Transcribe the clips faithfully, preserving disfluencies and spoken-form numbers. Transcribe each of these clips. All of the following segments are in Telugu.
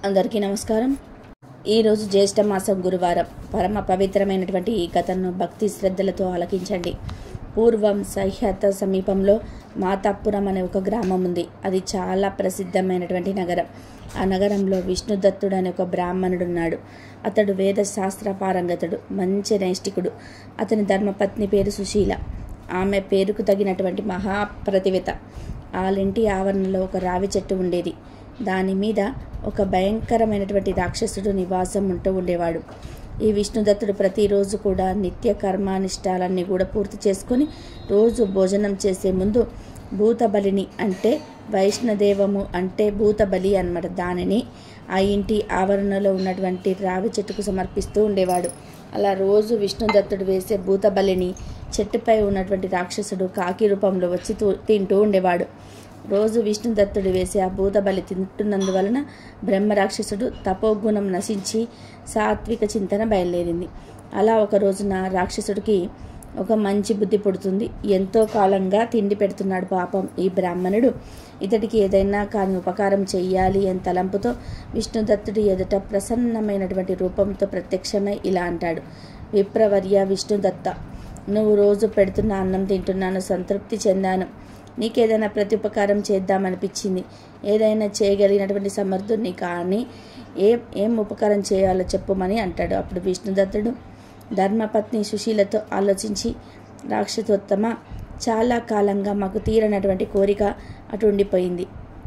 అందరికీ నమస్కారం. ఈరోజు జ్యేష్ఠ మాసం గురువారం. పరమ పవిత్రమైనటువంటి ఈ కథను భక్తి శ్రద్ధలతో ఆలకించండి. పూర్వం సహ్యాద్రి సమీపంలో మాతాపురం అనే ఒక గ్రామం ఉంది. అది చాలా ప్రసిద్ధమైనటువంటి నగరం. ఆ నగరంలో విష్ణుదత్తుడు అనే ఒక బ్రాహ్మణుడు ఉన్నాడు. అతడు వేద శాస్త్ర పారంగతుడు, మంచి నైష్టికుడు. అతని ధర్మపత్ని పేరు సుశీల. ఆమె పేరుకు తగినటువంటి మహాప్రతివేత. వాళ్ళింటి ఆవరణలో ఒక రావి చెట్టు ఉండేది. దాని మీద ఒక భయంకరమైనటువంటి రాక్షసుడు నివాసం ఉంటూ ఉండేవాడు. ఈ విష్ణుదత్తుడు ప్రతిరోజు కూడా నిత్య కర్మానిష్టాలన్నీ కూడా పూర్తి చేసుకొని రోజు భోజనం చేసే ముందు భూతబలిని, అంటే వైష్ణదేవము అంటే భూతబలి అన్నమాట, దానిని ఆ ఇంటి ఆవరణలో ఉన్నటువంటి రావి చెట్టుకు సమర్పిస్తూ ఉండేవాడు. అలా రోజు విష్ణుదత్తుడు వేసే భూతబలిని చెట్టుపై ఉన్నటువంటి రాక్షసుడు కాకి రూపంలో వచ్చి తింటూ ఉండేవాడు. రోజు విష్ణుదత్తుడు వేసి ఆ భూతబలి తింటున్నందువలన బ్రహ్మరాక్షసుడు తపోగుణం నశించి సాత్విక చింతన బయలుదేరింది. అలా ఒక రోజున రాక్షసుడికి ఒక మంచి బుద్ధి పుడుతుంది. ఎంతో కాలంగా తిండి పెడుతున్నాడు పాపం ఈ బ్రాహ్మణుడు. ఇతడికి ఏదైనా కానీ ఉపకారం చెయ్యాలి అని తలంపుతో విష్ణుదత్తుడి ఎదుట ప్రసన్నమైనటువంటి రూపంతో ప్రత్యక్షమై ఇలా అంటాడు: విప్రవర్య విష్ణుదత్త, నువ్వు రోజు పెడుతున్న అన్నం తింటున్నాను, సంతృప్తి చెందాను. నీకేదైనా ప్రత్యుపకారం చేద్దామనిపించింది. ఏదైనా చేయగలిగినటువంటి సమర్థుడిని, కానీ ఏం ఏం ఉపకారం చేయాలో చెప్పుమని అంటాడు. అప్పుడు విష్ణుదత్తుడు ధర్మపత్ని సుశీలతో ఆలోచించి, రాక్షసోత్తమ, చాలా కాలంగా మాకు తీరనటువంటి కోరిక అటు ఉండిపోయింది.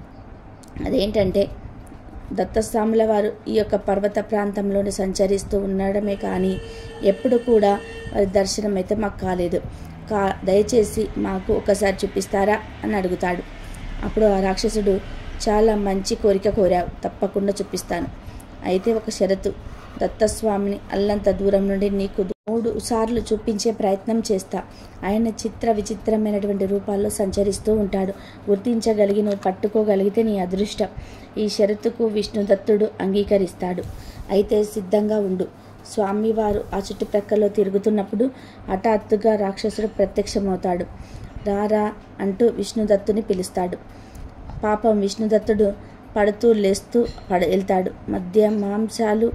అదేంటంటే దత్తస్వాముల వారు ఈ యొక్క పర్వత ప్రాంతంలోనే సంచరిస్తూ ఉండడమే కానీ ఎప్పుడు కూడా వారి దర్శనం అయితే మాకు కాలేదు. కా దయచేసి మాకు ఒకసారి చూపిస్తారా అని అడుగుతాడు. అప్పుడు ఆ రాక్షసుడు, చాలా మంచి కోరిక కోరావు, తప్పకుండా చూపిస్తాను. అయితే ఒక షరతు, దత్తస్వామిని అల్లంత దూరం నుండి నీకు మూడు సార్లు చూపించే ప్రయత్నం చేస్తా. ఆయన చిత్ర విచిత్రమైనటువంటి రూపాల్లో సంచరిస్తూ ఉంటాడు. గుర్తించగలిగి నువ్వు పట్టుకోగలిగితే నీ అదృష్టం. ఈ షరతుకు విష్ణుదత్తుడు అంగీకరిస్తాడు. అయితే సిద్ధంగా ఉండు. స్వామివారు ఆ చుట్టుప్రక్కలో తిరుగుతున్నప్పుడు హఠాత్తుగా రాక్షసుడు ప్రత్యక్షమవుతాడు. రారా అంటూ విష్ణుదత్తుని పిలుస్తాడు. పాపం విష్ణుదత్తుడు పడుతూ లేస్తూ పడ వెళ్తాడు. మధ్య మాంసాలు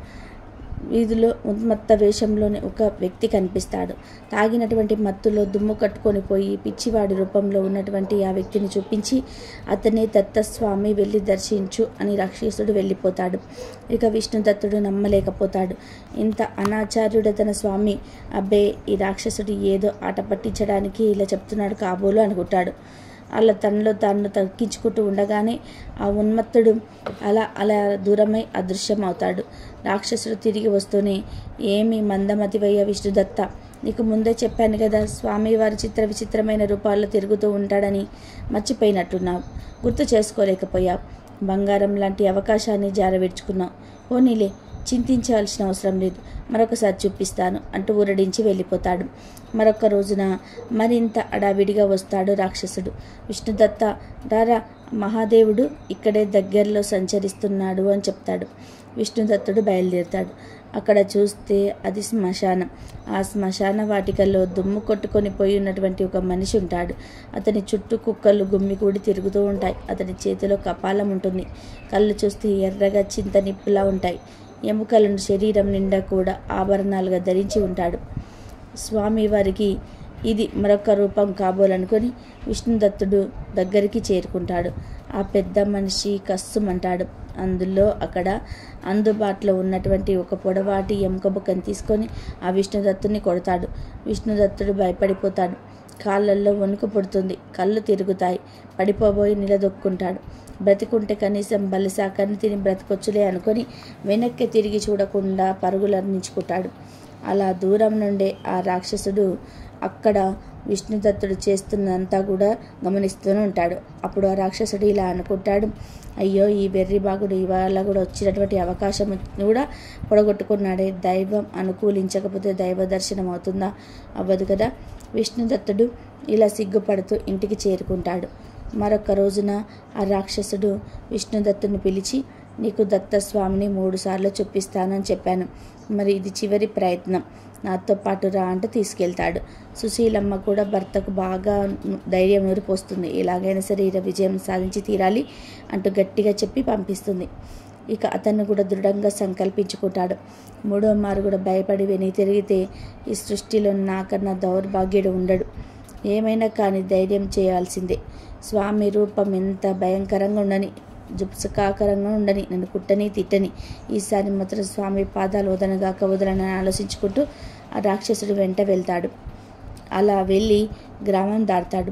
వీధిలో ఉన్మత్త వేషంలోని ఒక వ్యక్తి కనిపిస్తాడు. తాగినటువంటి మత్తులో దుమ్ము కట్టుకొని పోయి పిచ్చివాడి రూపంలో ఉన్నటువంటి ఆ వ్యక్తిని చూపించి, అతనే దత్తస్వామి, వెళ్ళి దర్శించు అని రాక్షసుడు వెళ్ళిపోతాడు. ఇక విష్ణుదత్తుడు నమ్మలేకపోతాడు. ఇంత అనాచార్యుడు తన స్వామి, అబ్బే ఈ రాక్షసుడు ఏదో ఆట పట్టించడానికి ఇలా చెప్తున్నాడు కాబోలు అనుకుంటాడు. అలా తనలో తాను తగ్గించుకుంటూ ఉండగానే ఆ ఉన్మత్తుడు అలా అలా దూరమై అదృశ్యం అవుతాడు. రాక్షసుడు తిరిగి వస్తూనే, ఏమి మందమతివయ్య విష్ణుదత్త, నీకు ముందే చెప్పాను కదా స్వామివారి చిత్ర విచిత్రమైన రూపాల్లో తిరుగుతూ ఉంటాడని. మర్చిపోయినట్టున్నావు, గుర్తు చేసుకోలేకపోయావు. బంగారం లాంటి అవకాశాన్ని జారవిడ్చుకున్నావు. పోనీలే, చింతించాల్సిన అవసరం లేదు, మరొకసారి చూపిస్తాను అంటూ ఊరడించి వెళ్ళిపోతాడు. మరొక రోజున మరింత అడావిడిగా వస్తాడు రాక్షసుడు. విష్ణుదత్త, రారా, మహాదేవుడు ఇక్కడే దగ్గరలో సంచరిస్తున్నాడు అని చెప్తాడు. విష్ణుదత్తుడు బయలుదేరుతాడు. అక్కడ చూస్తే అది శ్మశానం. ఆ శ్మశాన వాటికల్లో దుమ్ము కొట్టుకొని పోయి ఉన్నటువంటి ఒక మనిషి ఉంటాడు. అతని చుట్టూ కుక్కలు గుమ్మికూడి తిరుగుతూ ఉంటాయి. అతని చేతిలో కపాలం ఉంటుంది. కళ్ళు చూస్తే ఎర్రగా చింత నిప్పులా ఉంటాయి. ఎముకలను శరీరం నిండా కూడా ఆభరణాలుగా ధరించి ఉంటాడు. స్వామివారికి ఇది మరొక రూపం కాబోలనుకొని విష్ణుదత్తుడు దగ్గరికి చేరుకుంటాడు. ఆ పెద్ద మనిషి కస్సుమంటాడు. అందులో అక్కడ అందుబాటులో ఉన్నటువంటి ఒక పొడవాటి ఎముక బుక్కని తీసుకొని ఆ విష్ణుదత్తుని కొడతాడు. విష్ణుదత్తుడు భయపడిపోతాడు. కాళ్ళల్లో వణుకు పుడుతుంది. కళ్ళు తిరుగుతాయి. పడిపోబోయి నిలదొక్కుంటాడు. బ్రతికుంటే కనీసం బలిసాకాన్ని తిని బ్రతకొచ్చులే అనుకొని వెనక్కి తిరిగి చూడకుండా పరుగులందించుకుంటాడు. అలా దూరం నుండే ఆ రాక్షసుడు అక్కడ విష్ణుదత్తుడు చేస్తున్నంతా కూడా గమనిస్తూనే ఉంటాడు. అప్పుడు ఆ రాక్షసుడు ఇలా అనుకుంటాడు, అయ్యో ఈ వెర్రి బాగుడు ఇవాళ కూడా వచ్చినటువంటి అవకాశం కూడా పొడగొట్టుకున్నాడే. దైవం అనుకూలించకపోతే దైవ దర్శనం అవుతుందా? అవ్వదు కదా. విష్ణుదత్తుడు ఇలా సిగ్గుపడుతూ ఇంటికి చేరుకుంటాడు. మరొక రోజున ఆ రాక్షసుడు విష్ణుదత్తుని పిలిచి, నీకు దత్తస్వామిని మూడు సార్లు చూపిస్తానని చెప్పాను, మరి ఇది చివరి ప్రయత్నం, నాతో పాటు రా అంటూ తీసుకెళ్తాడు. సుశీలమ్మ కూడా భర్తకు బాగా ధైర్యం నూరిపోస్తుంది. ఎలాగైనా సరే ఇలా విజయం సాధించి తీరాలి అంటూ గట్టిగా చెప్పి పంపిస్తుంది. ఇక అతన్ని కూడా దృఢంగా సంకల్పించుకుంటాడు. మూడో మారు కూడా భయపడి వెని తిరిగితే ఈ సృష్టిలో నాకన్నా దౌర్భాగ్యుడు ఉండడు. ఏమైనా కానీ ధైర్యం చేయాల్సిందే. స్వామి రూపం ఎంత భయంకరంగా ఉండని, జుప్సకాకరంగా ఉండని, నన్ను కుట్టని తిట్టని, ఈసారి మాత్రం స్వామి పాదాలు వదనగాక వదలని ఆలోచించుకుంటూ ఆ రాక్షసుడు వెంట వెళ్తాడు. అలా వెళ్ళి గ్రామం దాటుతాడు.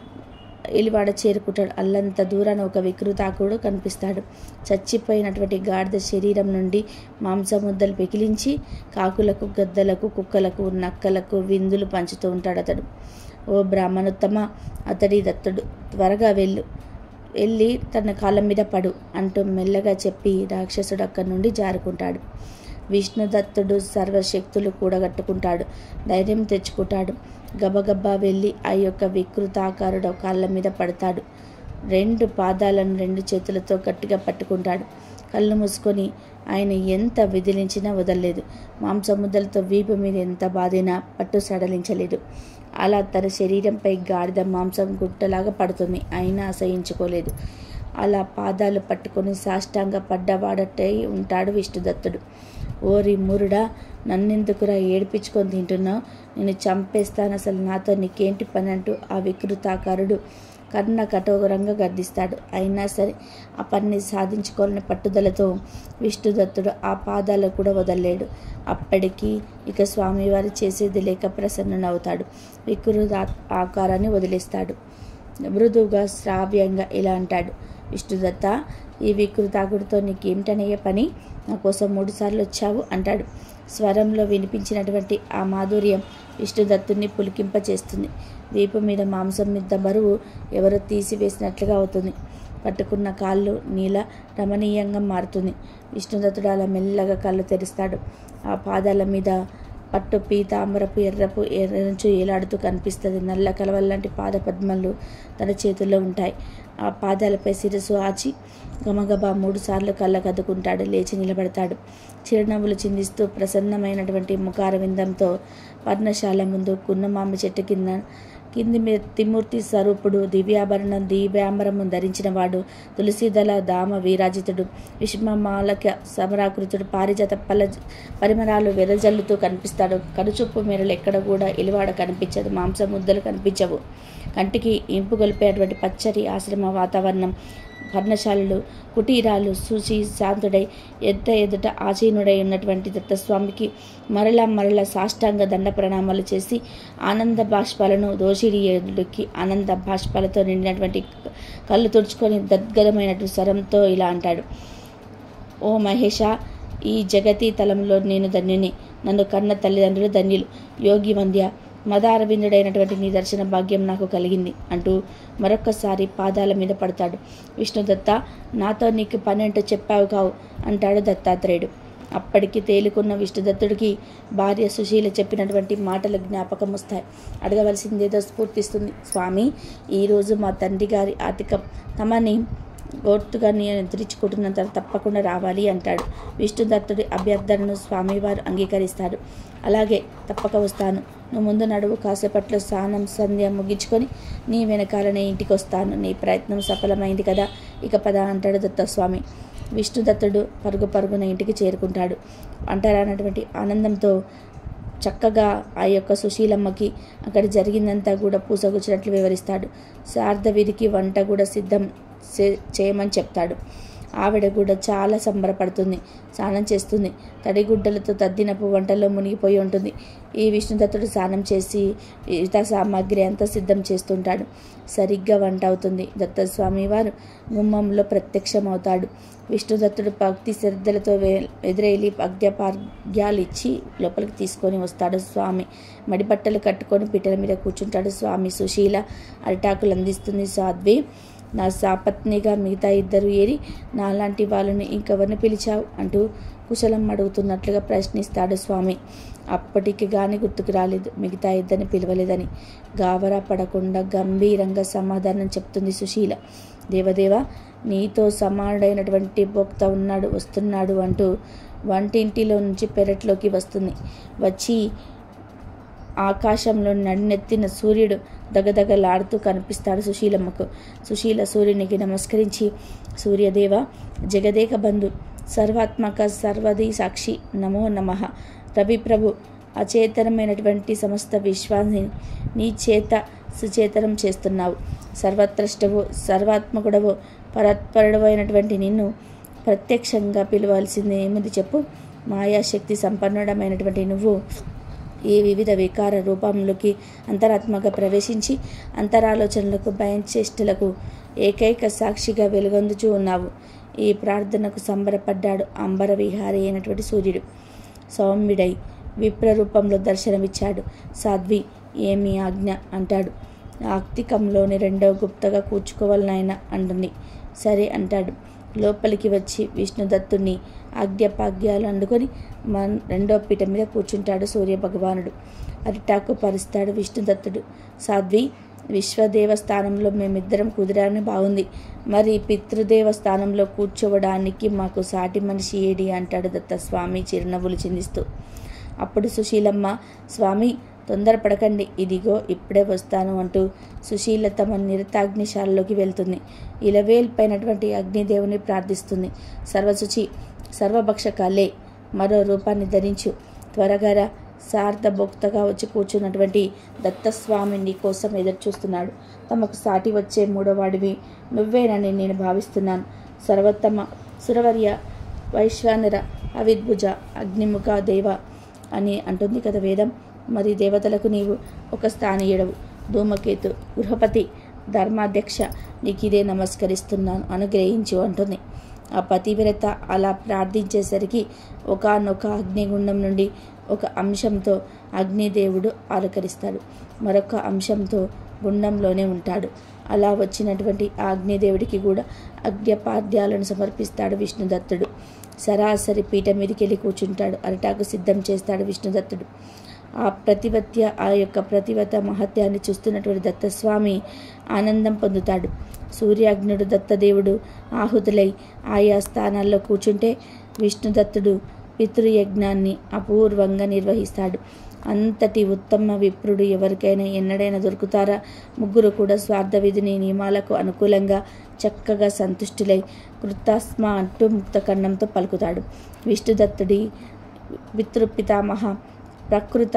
ఎలివాడ చేరుకుంటాడు. అల్లంత దూరాన ఒక వికృతాకుడు కనిపిస్తాడు. చచ్చిపోయినటువంటి గాడిద శరీరం నుండి మాంసముద్దలు పెకిలించి కాకులకు, గద్దలకు, కుక్కలకు, నక్కలకు విందులు పంచుతూ ఉంటాడు అతడు. ఓ బ్రాహ్మణోత్తమ, అతడి దత్తుడు, త్వరగా వెళ్ళు, వెళ్ళి తన కాళ్ళ మీద పడు అంటూ మెల్లగా చెప్పి రాక్షసుడు అక్కడి నుండి జారుకుంటాడు. విష్ణుదత్తుడు సర్వశక్తులు కూడగట్టుకుంటాడు. ధైర్యం తెచ్చుకుంటాడు. గబగబా వెళ్ళి ఆ యొక్క వికృతాకారుడు కాళ్ళ మీద పడతాడు. రెండు పాదాలను రెండు చేతులతో గట్టిగా పట్టుకుంటాడు. కళ్ళు మూసుకొని ఆయన ఎంత విదిలించినా వదలలేదు. మాంసముద్దలతో వీపు మీద ఎంత బాధినా పట్టు సడలించలేదు. అలా తన శరీరంపై గాడిద మాంసం గుట్టలాగా పడుతుంది. అయినా అసహించుకోలేదు. అలా పాదాలు పట్టుకొని సాష్టాంగ పడ్డవాడటై ఉంటాడు విష్ణుదత్తుడు. ఓరి మురుడా, నన్నెందుకురా ఏడిపించుకొని తింటున్నావు? నేను చంపేస్తాను, అసలు నాతో నీకేంటి పని అంటూ ఆ వికృతాకారుడు కర్ణ కఠోరంగా గర్దిస్తాడు. అయినా సరే ఆ పనిని సాధించుకోవాలని పట్టుదలతో విష్ణుదత్తుడు ఆ పాదాలు కూడా వదలలేడు. అప్పటికి ఇక స్వామివారు చేసేది లేక ప్రసన్నునవుతాడు. వికృత ఆకారాన్ని వదిలేస్తాడు. మృదువుగా శ్రావ్యంగా ఇలా అంటాడు, విష్ణుదత్త, ఈ వికృతాకుడితో నీకేమిటనయ్యే పని? నా కోసం మూడు సార్లు వచ్చావు అంటాడు. స్వరంలో వినిపించినటువంటి ఆ మాధుర్యం విష్ణుదత్తుని పులికింపచేస్తుంది. వీపు మీద మాంసం మీద బరువు ఎవరో తీసివేసినట్లుగా అవుతుంది. పట్టుకున్న కాళ్ళు నీల రమణీయంగా మారుతుంది. విష్ణుదత్తుడు అలా మెల్లగా కళ్ళు తెరుస్తాడు. ఆ పాదాల మీద పట్టు పీతాంబరపు ఎర్రపు ఎర్రంచు ఏలాడుతూ కనిపిస్తుంది. నల్ల కలవల్లాంటి పాద పద్మాలు తన చేతుల్లో ఉంటాయి. ఆ పాదాలపై శిరస్సు ఆచి గమగబా మూడు సార్లు కళ్ళకద్దుకుంటాడు. లేచి నిలబడతాడు. చిరునవ్వులు చిందిస్తూ ప్రసన్నమైనటువంటి ముఖారవిందంతో పర్ణశాల ముందు కున్నమామి చెట్టు కింద కింది మీద త్రిమూర్తి స్వరూపుడు, దివ్యాభరణం దివ్యాంబరము ధరించిన వాడు, తులసీదళ దామ వీరాజితుడు, విషమమాలక సమరాకృతుడు, పారిజాత పల పరిమరాలు వెదజల్లుతూ కనిపిస్తాడు. కనుచూపు మేరలు ఎక్కడ కూడా ఎలివాడ కనిపించదు. మాంస ముద్దలు కనిపించవు. కంటికి ఇంపు గొలిపేటువంటి పచ్చటి ఆశ్రమ వాతావరణం, పర్ణశాలలు, కుటీరాలు చూసి శాంతుడై ఎద్ద ఎదుట ఆచీనుడై ఉన్నటువంటి దత్తస్వామికి మరలా మరలా సాష్టాంగ దండ ప్రణామాలు చేసి ఆనంద బాష్పాలను దోషిడికి ఆనంద బాష్పాలతో నిండినటువంటి కళ్ళు తుడుచుకొని గద్గదమైనటువంటి స్వరంతో ఇలా అంటాడు, ఓ మహేష, ఈ జగతి తలంలో నేను ధన్యుని, నన్ను కన్న తల్లిదండ్రులు ధన్యులు, యోగి వంద్య, మదారవిందుడైనటువంటి నీ దర్శన భాగ్యం నాకు కలిగింది అంటూ మరొక్కసారి పాదాల మీద పడతాడు. విష్ణుదత్త, నాతో నీకు పనేంటో చెప్పావు కావు అంటాడు దత్తాత్రేయుడు. అప్పటికి తేలికున్న విష్ణుదత్తుడికి భార్య సుశీల చెప్పినటువంటి మాటలు జ్ఞాపకం వస్తాయి. అడగవలసిందేదో స్ఫూర్తిస్తుంది. స్వామి, ఈరోజు మా తండ్రి గారి ఆతికం తమని గోర్తుగా నిద్రించుకుంటున్నంత తప్పకుండా రావాలి అంటాడు. విష్ణుదత్తుడి అభ్యర్థనను స్వామివారు అంగీకరిస్తాడు. అలాగే, తప్పక వస్తాను. నువ్వు ముందు నడువు, కాసేపట్లో స్నానం సంధ్య ముగించుకొని నీ వెనకాలనే ఇంటికి వస్తాను. నీ ప్రయత్నం సఫలమైంది కదా, ఇక పద అంటాడు దత్తస్వామి. విష్ణుదత్తుడు పరుగు పరుగున ఇంటికి చేరుకుంటాడు. అంటారన్నటువంటి ఆనందంతో చక్కగా ఆ యొక్క సుశీలమ్మకి అక్కడ జరిగిందంతా కూడా పూసగుచ్చినట్లు వివరిస్తాడు. శారదవిధికి వంట కూడా సిద్ధం చేయమని చెప్తాడు. ఆవిడ కూడా చాలా సంబరపడుతుంది. స్నానం చేస్తుంది. తడిగుడ్డలతో తద్దినపు వంటల్లో మునిగిపోయి ఉంటుంది. ఈ విష్ణుదత్తుడు స్నానం చేసి ఇతర సామాగ్రి అంతా సిద్ధం చేస్తుంటాడు. సరిగ్గా వంట అవుతుంది. దత్తస్వామి వారు గుమ్మంలో ప్రత్యక్షమవుతాడు. విష్ణుదత్తుడు భక్తి శ్రద్ధలతో ఎదురెళ్ళి అగ్ధ్యపార్ఘ్యాలు ఇచ్చి లోపలికి తీసుకొని వస్తాడు. స్వామి మడిబట్టలు కట్టుకొని పీటల మీద కూర్చుంటాడు. స్వామి సుశీల అరిటాకులు అందిస్తుంది. సాధ్వి, నా సాపత్నిగా మిగతా ఇద్దరు ఏరి, నాలాంటి వాళ్ళని ఇంకెవరిని పిలిచావు అంటూ కుశలం అడుగుతున్నట్లుగా ప్రశ్నిస్తాడు స్వామి. అప్పటికి గాని గుర్తుకు రాలేదు, మిగతా ఇద్దరిని పిలవలేదని. గావరా పడకుండా గంభీరంగా సమాధానం చెప్తుంది సుశీల. దేవదేవ, నీతో సమానుడైనటువంటి భోక్త ఉన్నాడు, వస్తున్నాడు అంటూ వంటింటిలో నుంచి పెరట్లోకి వస్తుంది. వచ్చి ఆకాశంలో నడినెత్తిన సూర్యుడు దగదగలాడుతూ కనిపిస్తాడు సుశీలమ్మకు. సుశీల సూర్యునికి నమస్కరించి, సూర్యదేవ, జగదేక బంధు, సర్వాత్మక సర్వది సాక్షి నమో నమః. రవి ప్రభు అచేతనమైనటువంటి సమస్త విశ్వాన్ని నీ చేత సుచేతనం చేస్తున్నావు. సర్వత్రష్టవు సర్వాత్మకుడవు పరత్పరుడవు అయినటువంటి నిన్ను ప్రత్యక్షంగా పిలవాల్సింది ఏముంది చెప్పు. మాయాశక్తి సంపన్నుడమైనటువంటి నువ్వు ఈ వివిధ వికార రూపంలోకి అంతరాత్మగా ప్రవేశించి అంతరాలోచనలకు భయంచేష్టలకు ఏకైక సాక్షిగా వెలుగొందుచూ ఉన్నావు. ఈ ప్రార్థనకు సంబరపడ్డాడు అంబర విహారి అయినటువంటి సూర్యుడు. సౌమ్యుడై విప్రరూపంలో దర్శనమిచ్చాడు. సాధ్వి ఏమి ఆజ్ఞ అంటాడు. ఆక్తికంలోని రెండవ గుప్తగా కూర్చుకోవాలనాయన అంటుంది. సరే అంటాడు. లోపలికి వచ్చి విష్ణుదత్తుని ఆజ్ఞపాగ్యాలు అందుకొని మన్ రెండో పీట మీద కూర్చుంటాడు సూర్య భగవానుడు. అరిటాకు పరుస్తాడు విష్ణుదత్తుడు. సాధ్వి, విశ్వదేవస్థానంలో మేమిద్దరం కుదిరాని బాగుంది, మరి పితృదేవస్థానంలో కూర్చోవడానికి మాకు సాటి మనిషి ఏడి అంటాడు దత్తస్వామి చిరునవ్వులు చిందిస్తూ. అప్పుడు సుశీలమ్మ, స్వామి తొందరపడకండి, ఇదిగో ఇప్పుడే వస్తాను అంటూ సుశీల తమ నిరతాగ్నిశాలలోకి వెళ్తుంది. ఇలవేల్పైనటువంటి అగ్నిదేవుని ప్రార్థిస్తుంది. సర్వశుచి సర్వభక్షకాలే, మరో రూపాన్ని ధరించు, త్వరగా సార్థభోక్తగా వచ్చి కూర్చున్నటువంటి దత్తస్వామి నీ కోసం ఎదురుచూస్తున్నాడు. తమకు సాటి వచ్చే మూడోవాడివి నువ్వేనని నేను భావిస్తున్నాను. సర్వోత్తమ సురవర్య వైశ్వానర అవిద్భుజ అగ్నిముఖ దేవ అని అంటుంది కదా వేదం. మరి దేవతలకు నీవు ఒక స్థానీయుడవు. ధూమకేతు గృహపతి ధర్మాధ్యక్ష నీకిదే నమస్కరిస్తున్నాను, అనుగ్రహించు అంటుంది. ఆ పతివ్రత అలా ప్రార్థించేసరికి ఒకానొక అగ్నిగుండం నుండి ఒక అంశంతో అగ్నిదేవుడు ఆలకరిస్తాడు, మరొక అంశంతో గుండంలోనే ఉంటాడు. అలా వచ్చినటువంటి ఆ అగ్నిదేవుడికి కూడా అగ్నిపాద్యాలను సమర్పిస్తాడు విష్ణుదత్తుడు. సరాసరి పీఠ మీదకి వెళ్ళి కూర్చుంటాడు. అరిటాకు సిద్ధం చేస్తాడు విష్ణుదత్తుడు. ఆ ప్రతివత్య ఆ యొక్క ప్రతివత మహత్యాన్ని చూస్తున్నటువంటి దత్తస్వామి ఆనందం పొందుతాడు. సూర్యాగ్నుడు దత్తదేవుడు ఆహుతులై ఆయా స్థానాల్లో కూర్చుంటే విష్ణుదత్తుడు పితృయజ్ఞాన్ని అపూర్వంగా నిర్వహిస్తాడు. అంతటి ఉత్తమ విప్రుడు ఎవరికైనా ఎన్నడైనా దొరుకుతారా? ముగ్గురు కూడా స్వార్థ విధిని నియమాలకు అనుకూలంగా చక్కగా సంతుష్టులై కృతాస్మ అంటూ ముక్త కన్నంతో పలుకుతాడు. విష్ణుదత్తుడి పితృపితామహ ప్రకృత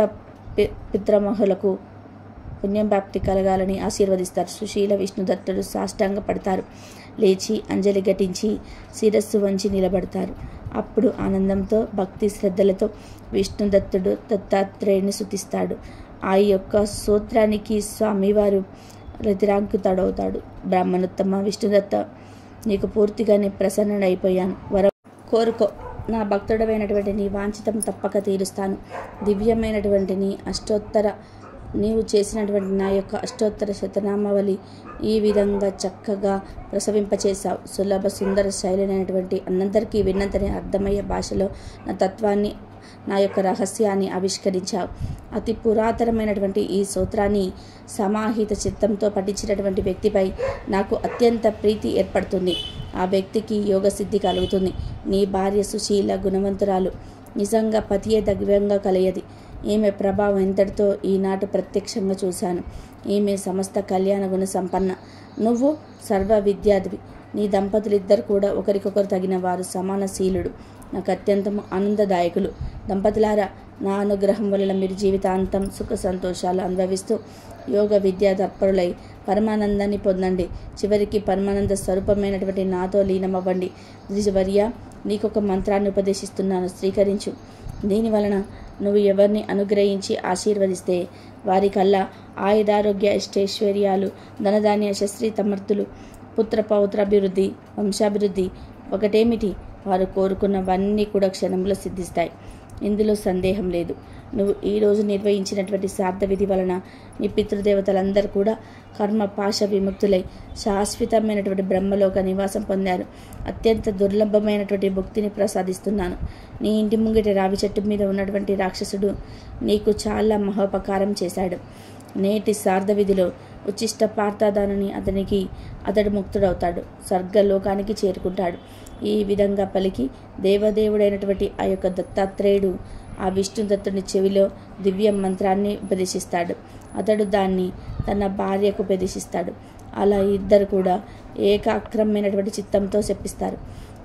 పిత్రమహులకు పుణ్యప్రాప్తి కలగాలని ఆశీర్వదిస్తారు. సుశీల విష్ణుదత్తుడు సాష్టాంగ పడతారు. లేచి అంజలి ఘటించి శిరస్సు వంచి నిలబడతారు. అప్పుడు ఆనందంతో భక్తి శ్రద్ధలతో విష్ణుదత్తుడు దత్తాత్రేయుని స్తుతిస్తాడు. ఆ యొక్క సూత్రానికి స్వామివారు రతిరాంకితుడవుతాడు. బ్రాహ్మణోత్తమ విష్ణుదత్త, నీకు పూర్తిగానే ప్రసన్నుడైపోయాను, వర కోరుకో, నా భక్తుడమైనటువంటి నీ వాంఛితం తప్పక తీరుస్తాను. దివ్యమైనటువంటి నీ అష్టోత్తర నీవు చేసినటువంటి నా యొక్క అష్టోత్తర శతనామావళి ఈ విధంగా చక్కగా ప్రసవింపచేశావు. సులభ సుందర శైలినటువంటి అన్నందరికీ విన్నంతనే అర్థమయ్యే భాషలో నా తత్వాన్ని నా యొక్క రహస్యాన్ని ఆవిష్కరించావు. అతి పురాతనమైనటువంటి ఈ సూత్రాన్ని సమాహిత చిత్తంతో పఠించినటువంటి వ్యక్తిపై నాకు అత్యంత ప్రీతి ఏర్పడుతుంది. ఆ వ్యక్తికి యోగసిద్ధి కలుగుతుంది. నీ భార్య సుశీల గుణవంతురాలు, నిజంగా పతియే దివ్యంగా కలయది. ఈమె ప్రభావం ఎంతటితో ఈనాటి ప్రత్యక్షంగా చూశాను. ఈమె సమస్త కళ్యాణ గుణ సంపన్న. నువ్వు సర్వ విద్యాధివి. నీ దంపతులిద్దరు కూడా ఒకరికొకరు తగిన వారు, సమానశీలుడు, నాకు అత్యంతం ఆనందదాయకులు. దంపతులారా, నా అనుగ్రహం వలన మీరు జీవితాంతం సుఖ సంతోషాలు అనుభవిస్తూ యోగ విద్యా తత్పరులై పరమానందాన్ని పొందండి. చివరికి పరమానంద స్వరూపమైనటువంటి నాతో లీనమవ్వండి. ద్విజవర్య, నీకొక మంత్రాన్ని ఉపదేశిస్తున్నాను, స్వీకరించు. దీని వలన నువ్వు ఎవరిని అనుగ్రహించి ఆశీర్వదిస్తే వారికల్లా ఆయుధారోగ్య ఇష్టైశ్వర్యాలు, ధనధాన్య శస్త్రీ సమర్థులు, పుత్ర పౌత్రాభివృద్ధి, వంశాభివృద్ధి ఒకటేమిటి, వారు కోరుకున్నవన్నీ కూడా క్షణంలో సిద్ధిస్తాయి. ఇందులో సందేహం లేదు. నువ్వు ఈరోజు నిర్వహించినటువంటి శ్రాద్ధ విధి వలన నీ పితృదేవతలందరూ కూడా కర్మ పాశ విముక్తులై శాశ్వతమైనటువంటి బ్రహ్మలోక నివాసం పొందారు. అత్యంత దుర్లభమైనటువంటి భుక్తిని ప్రసాదిస్తున్నాను. నీ ఇంటి ముంగిట రావి చెట్టు మీద ఉన్నటువంటి రాక్షసుడు నీకు చాలా మహోపకారం చేశాడు. నేటి శ్రాద్ధ విధిలో ఉచ్చిష్ట పార్థదానని అతనికి అతడు ముక్తుడవుతాడు, స్వర్గలోకానికి చేరుకుంటాడు. ఈ విధంగా పలికి దేవదేవుడైనటువంటి ఆ యొక్క దత్తాత్రేయుడు ఆ విష్ణుదత్తుని చెవిలో దివ్య మంత్రాన్ని ఉపదేశిస్తాడు. అతడు దాన్ని తన భార్యకు ఉపదేశిస్తాడు. అలా ఇద్దరు కూడా ఏకాగ్రమైనటువంటి చిత్తంతో చెప్పిస్తారు.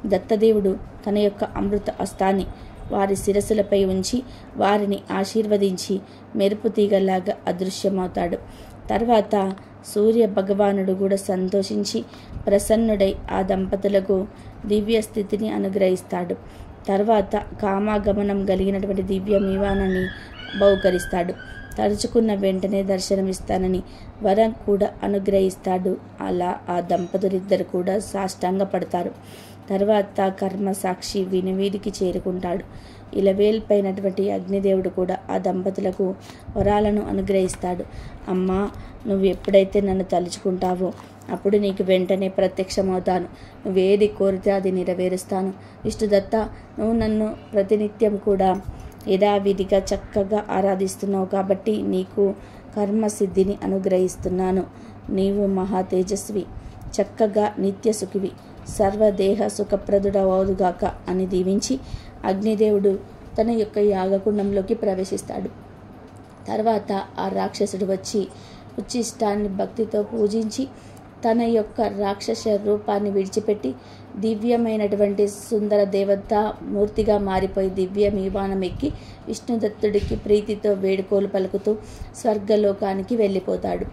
దత్తదేవుడు తన యొక్క అమృత హస్తాన్ని వారి శిరస్సులపై ఉంచి వారిని ఆశీర్వదించి మెరుపు తీగలాగా అదృశ్యమవుతాడు. తర్వాత సూర్య భగవానుడు కూడా సంతోషించి ప్రసన్నుడై ఆ దంపతులకు దివ్య స్థితిని అనుగ్రహిస్తాడు. తర్వాత కామాగమనం కలిగినటువంటి దివ్య మీవానాన్ని బహుకరిస్తాడు. తలుచుకున్న వెంటనే దర్శనమిస్తానని వరం కూడా అనుగ్రహిస్తాడు. అలా ఆ దంపతులిద్దరు కూడా సాష్టాంగ పడతారు. తర్వాత కర్మ సాక్షి వినివీడికి చేరుకుంటాడు. ఇలవేల్పైనటువంటి అగ్నిదేవుడు కూడా ఆ దంపతులకు వరాలను అనుగ్రహిస్తాడు. అమ్మా, నువ్వు ఎప్పుడైతే నన్ను తలుచుకుంటావో అప్పుడు నీకు వెంటనే ప్రత్యక్షమవుతాను. నువ్వేది కోరితే అది నెరవేరుస్తాను. విష్ణుదత్త, నువ్వు నన్ను ప్రతినిత్యం కూడా యథావిధిగా చక్కగా ఆరాధిస్తున్నావు కాబట్టి నీకు కర్మసిద్ధిని అనుగ్రహిస్తున్నాను. నీవు మహా తేజస్వి, చక్కగా నిత్య సుఖివి, సర్వదేహ సుఖప్రదుడవదుగాక అని దీవించి అగ్నిదేవుడు తన యొక్క యాగకుండంలోకి ప్రవేశిస్తాడు. తర్వాత ఆ రాక్షసుడు వచ్చి ఉచ్చిష్టాన్ని భక్తితో పూజించి తన యొక్క రాక్షస రూపాన్ని విడిచిపెట్టి దివ్యమైనటువంటి సుందర దేవతా మూర్తిగా మారిపోయి దివ్య మీవానం ఎక్కి విష్ణుదత్తుడికి ప్రీతితో వేడుకోలు పలుకుతూ స్వర్గలోకానికి వెళ్ళిపోతాడు.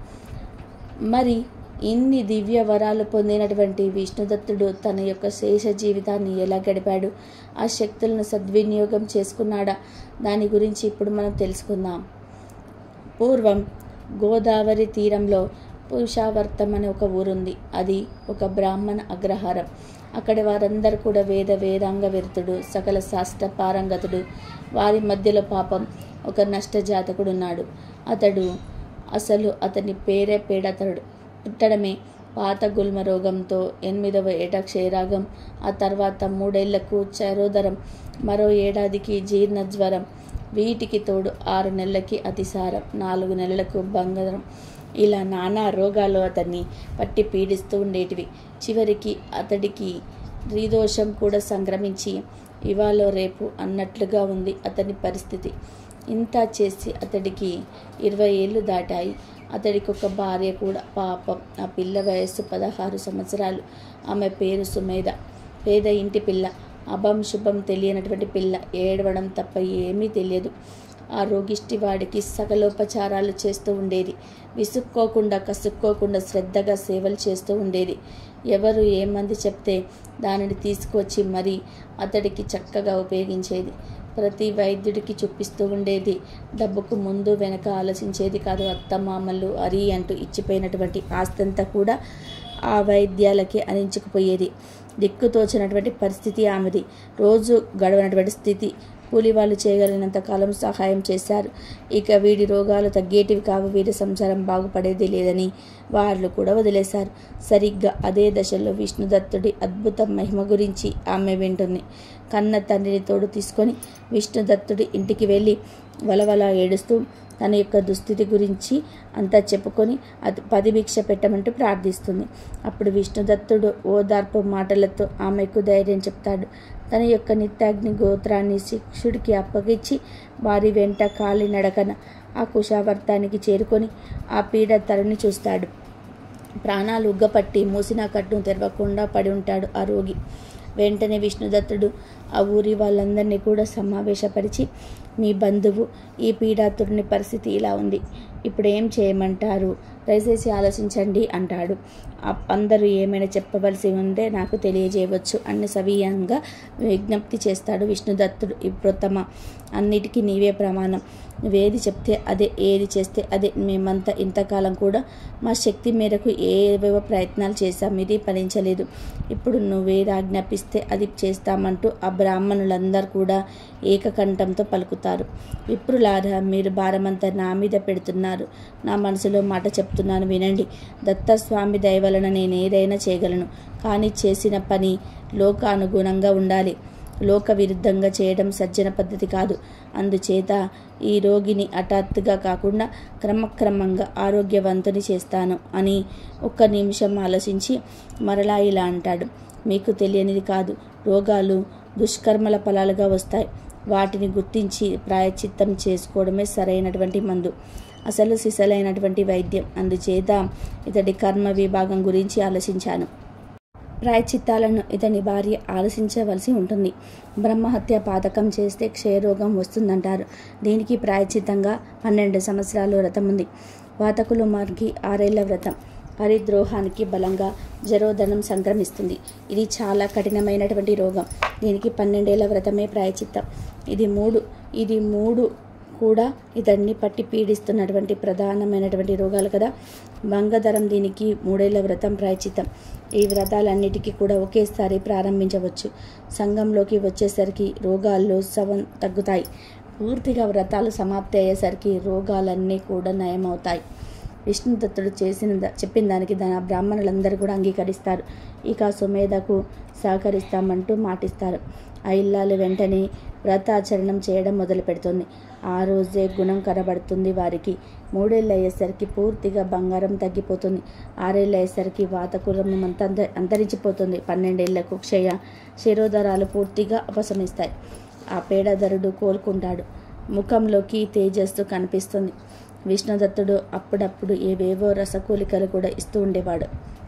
మరి ఇన్ని దివ్య వరాలు పొందినటువంటి విష్ణుదత్తుడు తన యొక్క శేష జీవితాన్ని ఎలా గడిపాడు, ఆ శక్తులను సద్వినియోగం చేసుకున్నాడా, దాని గురించి ఇప్పుడు మనం తెలుసుకుందాం. పూర్వం గోదావరి తీరంలో పురుషావర్తం అనే ఒక ఊరుంది. అది ఒక బ్రాహ్మణ అగ్రహారం. అక్కడి వారందరూ కూడా వేద వేదాంగ విరుతుడు, సకల శాస్త్ర పారంగతుడు. వారి మధ్యలో పాపం ఒక నష్టజాతకుడు ఉన్నాడు. అతడు అసలు అతని పేరే పేడతడు. పుట్టడమే పాత గుల్మ రోగంతో, ఎనిమిదవ ఏట క్షయరాగం, ఆ తర్వాత మూడేళ్లకు చరోదరం, మరో ఏడాదికి జీర్ణజ్వరం, వీటికి తోడు ఆరు నెలలకి అతిసారం, నాలుగు నెలలకు బంగారం, ఇలా నానా రోగాలు అతన్ని పట్టి పీడిస్తూ ఉండేటివి. చివరికి అతడికి త్రిదోషం కూడా సంక్రమించి ఇవాళ రేపు అన్నట్లుగా ఉంది అతని పరిస్థితి. ఇంత చేసి అతడికి ఇరవై ఏళ్ళు దాటాయి. అతడికి ఒక భార్య కూడా. పాపం, ఆ పిల్ల వయస్సు పదహారు సంవత్సరాలు. ఆమె పేరు సుమేధ. పేద ఇంటి పిల్ల, అభం శుభం తెలియనటువంటి పిల్ల. ఏడవడం తప్ప ఏమీ తెలియదు. ఆ రోగిష్టి వాడికి సకలోపచారాలు చేస్తూ ఉండేది. విసుక్కోకుండా కసుక్కోకుండా శ్రద్ధగా సేవలు చేస్తూ ఉండేది. ఎవరు ఏమంది చెప్తే దానిని తీసుకొచ్చి మరీ అతడికి చక్కగా ఉపయోగించేది. ప్రతి వైద్యుడికి చూపిస్తూ ఉండేది. డబ్బుకు ముందు వెనక ఆలోచించేది కాదు. అత్తమామలు అరి అంటూ ఇచ్చిపోయినటువంటి ఆస్తంతా కూడా ఆ వైద్యాలకే అందించుకుపోయేది. దిక్కుతోచినటువంటి పరిస్థితి ఆమెది. రోజు గడవనటువంటి స్థితి. కూలి వాళ్ళు చేయగలిగినంత కాలం సహాయం చేశారు. ఇక వీడి రోగాలు తగ్గేటివి కావు, వీడి సంసారం బాగుపడేది లేదని వాళ్ళు కూడా వదిలేశారు. సరిగ్గా అదే దశలో విష్ణుదత్తుడి అద్భుత మహిమ గురించి ఆమె వింటుంది. కన్న తండ్రిని తోడు తీసుకొని విష్ణుదత్తుడి ఇంటికి వెళ్ళి వలవల ఏడుస్తూ తన యొక్క దుస్థితి గురించి అంతా చెప్పుకొని అది పది భిక్ష పెట్టమంటూ ప్రార్థిస్తుంది. అప్పుడు విష్ణుదత్తుడు ఓదార్పు మాటలతో ఆమెకు ధైర్యం చెప్తాడు. తన యొక్క నిత్యాగ్ని గోత్రాన్ని శిక్షుడికి అప్పగించి వారి వెంట కాలి నడకన ఆ కుశావర్తానికి చేరుకొని ఆ పీడ తరుని చూస్తాడు. ప్రాణాలు ఉగ్గపట్టి మూసిన కట్టును తెరవకుండా పడి ఉంటాడు ఆ రోగి. వెంటనే విష్ణుదత్తుడు ఆ ఊరి వాళ్ళందరినీ కూడా సమావేశపరిచి, మీ బంధువు ఈ పీడాతుడిని పరిస్థితి ఇలా ఉంది, ఇప్పుడు ఏం చేయమంటారు, దయచేసి ఆలోచించండి అంటాడు. అందరూ ఏమైనా చెప్పవలసి ఉంటే నాకు తెలియజేయవచ్చు అని సవియంగా విజ్ఞప్తి చేస్తాడు విష్ణుదత్తుడు. ఇప్రోత్తమ, అన్నిటికీ నీవే ప్రమాణం, నువ్వేది చెప్తే అదే, ఏది చేస్తే అదే. మేమంతా ఇంతకాలం కూడా మా శక్తి మేరకు ఏవేవో ప్రయత్నాలు చేశాం, ఇది ఫలించలేదు. ఇప్పుడు నువ్వేది ఆజ్ఞాపిస్తే అది చేస్తామంటూ ఆ బ్రాహ్మణులందరూ కూడా ఏకకంఠంతో పలుకుతారు. విప్రులారా, మీరు భారమంతా నా మీద పెడుతున్నారు. నా మనసులో మాట చెప్తున్నాను వినండి. దత్తస్వామి దయ వలన నేను ఏదైనా చేయగలను. కానీ చేసిన పని లోకానుగుణంగా ఉండాలి. లోక విరుద్ధంగా చేయడం సజ్జన పద్ధతి కాదు. అందుచేత ఈ రోగిని హఠాత్తుగా కాకుండా క్రమక్రమంగా ఆరోగ్యవంతుని చేస్తాను అని ఒక్క నిమిషం ఆలోచించి మరలా ఇలా అంటాడు. మీకు తెలియనిది కాదు, రోగాలు దుష్కర్మల ఫలాలుగా వస్తాయి. వాటిని గుర్తించి ప్రాయశ్చిత్తం చేసుకోవడమే సరైనటువంటి మందు, అసలు సిసలైనటువంటి వైద్యం. అందుచేత ఇతడి కర్మ విభాగం గురించి ఆలోచించాను. ప్రాయశ్చిత్తాలను ఇతని భార్య ఆలోచించవలసి ఉంటుంది. బ్రహ్మహత్య పాతకం చేస్తే క్షయరోగం వస్తుందంటారు. దీనికి ప్రాయశ్చిత్తంగా పన్నెండు సంవత్సరాలు వ్రతం ఉంది. వాతకులు మార్గి ఆరేళ్ల వ్రతం. పరిద్రోహానికి బలంగా జరోధనం సంక్రమిస్తుంది. ఇది చాలా కఠినమైనటువంటి రోగం. దీనికి పన్నెండేళ్ల వ్రతమే ప్రాయశ్చిత్తం. ఇది మూడు ఇది మూడు కూడా ఇతన్ని పట్టి పీడిస్తున్నటువంటి ప్రధానమైనటువంటి రోగాలు కదా. భంగధరం దీనికి మూడేళ్ల వ్రతం ప్రాయశ్చిత్తం. ఈ వ్రతాలన్నిటికీ కూడా ఒకేసారి ప్రారంభించవచ్చు. సంఘంలోకి వచ్చేసరికి రోగాల్లో సవం తగ్గుతాయి. పూర్తిగా వ్రతాలు సమాప్తి అయ్యేసరికి రోగాలన్నీ కూడా నయమవుతాయి. విష్ణుదత్తుడు చేసిన చెప్పిన దానికి దాని బ్రాహ్మణులందరూ కూడా అంగీకరిస్తారు. ఇక సుమేధకు సహకరిస్తామంటూ మాటిస్తారు. ఆ ఇల్లాలు వెంటనే వ్రతాచరణం చేయడం మొదలు పెడుతుంది. ఆ రోజే గుణం కనబడుతుంది వారికి. మూడేళ్ళు అయ్యేసరికి పూర్తిగా బంగారం తగ్గిపోతుంది. ఆరేళ్ళు అయ్యేసరికి వాతకులం అంత అంతరించిపోతుంది. పన్నెండేళ్లకు క్షయ శిరోధరాలు పూర్తిగా ఉపశమిస్తాయి. ఆ పేడధరుడు కోలుకుంటాడు. ముఖంలోకి తేజస్సు కనిపిస్తుంది. విష్ణుదత్తుడు అప్పుడప్పుడు ఏవేవో రసకూలికలు కూడా ఇస్తూ ఉండేవాడు.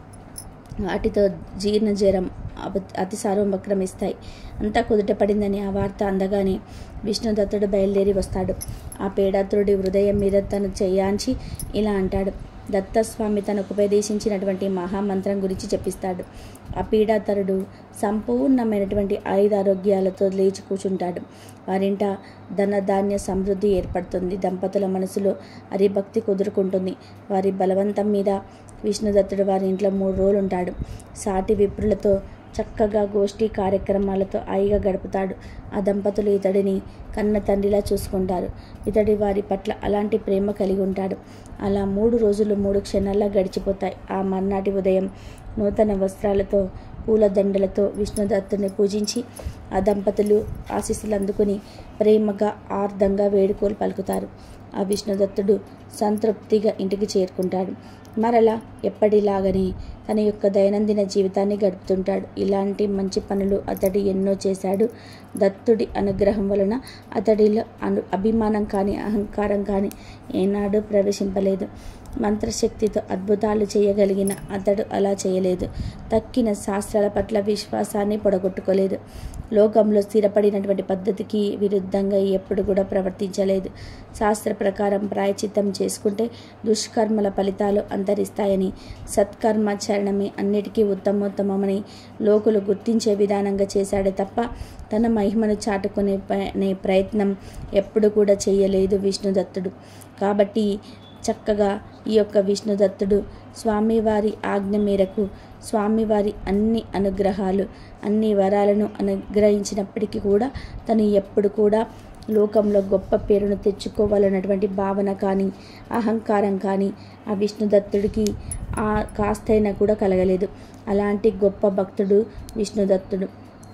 వాటితో జీర్ణజరం అతిసారం వక్రమిస్తాయి. అంతా కుదుట పడిందని ఆ వార్త అందగానే విష్ణుదత్తుడు బయలుదేరి వస్తాడు. ఆ పేడాతుడి హృదయం మీద తను చేయాంచి ఇలా అంటాడు. దత్తస్వామి తనకు ఉపదేశించినటువంటి మహామంత్రం గురించి చెప్పిస్తాడు. ఆ పీడాతరుడు సంపూర్ణమైనటువంటి ఆయుధారోగ్యాలతో లేచి కూర్చుంటాడు. వారింట ధనధాన్య సమృద్ధి ఏర్పడుతుంది. దంపతుల మనసులో హరిభక్తి కుదురుకుంటుంది. వారి బలవంతం మీద విష్ణుదత్తుడు వారి ఇంట్లో మూడు రోజులు ఉంటాడు. సాటి విప్రులతో చక్కగా గోష్ఠీ కార్యక్రమాలతో హాయిగా గడుపుతాడు. ఆ దంపతులు ఇతడిని కన్న తండ్రిలా చూసుకుంటారు. ఇతడి వారి పట్ల అలాంటి ప్రేమ కలిగి ఉంటాడు. అలా మూడు రోజులు మూడు క్షణాల్లో గడిచిపోతాయి. ఆ మర్నాటి ఉదయం నూతన వస్త్రాలతో పూలదండలతో విష్ణుదత్తుని పూజించి ఆ దంపతులు ఆశీస్సులు అందుకుని ప్రేమగా ఆర్ధంగా వేడుకోలు పలుకుతారు. ఆ విష్ణుదత్తుడు సంతృప్తిగా ఇంటికి చేరుకుంటాడు. మరలా ఎప్పటిలాగనే తన యొక్క దైనందిన జీవితాన్ని గడుపుతుంటాడు. ఇలాంటి మంచి పనులు అతడు ఎన్నో చేశాడు. దత్తుడి అనుగ్రహం వలన అతడిలో అను అభిమానం కానీ అహంకారం కానీ ఏనాడు ప్రవేశింపలేదు. మంత్రశక్తితో అద్భుతాలు చేయగలిగిన అతడు అలా చేయలేదు. తక్కిన శాస్త్రాల పట్ల విశ్వాసాన్ని పొడగొట్టుకోలేదు. లోకంలో స్థిరపడినటువంటి పద్ధతికి విరుద్ధంగా ఎప్పుడు కూడా ప్రవర్తించలేదు. శాస్త్ర ప్రకారం ప్రాయచిత్తం చేసుకుంటే దుష్కర్మల ఫలితాలు అంతరిస్తాయని, సత్కర్మాచరణమే అన్నిటికీ ఉత్తమోత్తమమని లోకులు గుర్తించే విధానంగా చేశాడే తప్ప తన మహిమను చాటుకునే ప్రయత్నం ఎప్పుడు కూడా చేయలేదు విష్ణుదత్తుడు. కాబట్టి చక్కగా ఈ యొక్క విష్ణుదత్తుడు స్వామివారి ఆజ్ఞ మేరకు స్వామివారి అన్ని అనుగ్రహాలు అన్ని వరాలను అనుగ్రహించినప్పటికీ కూడా తను ఎప్పుడు కూడా లోకంలో గొప్ప పేరును తెచ్చుకోవాలన్నటువంటి భావన కానీ అహంకారం కానీ ఆ విష్ణుదత్తుడికి ఆ కాస్తైనా కూడా కలగలేదు. అలాంటి గొప్ప భక్తుడు విష్ణుదత్తుడు.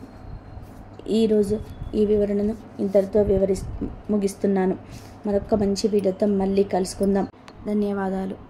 ఈరోజు ఈ వివరణను ఇంతటితో వివరి ముగిస్తున్నాను. మరొక మంచి వీడియోతో మళ్ళీ కలుసుకుందాం. ధన్యవాదాలు.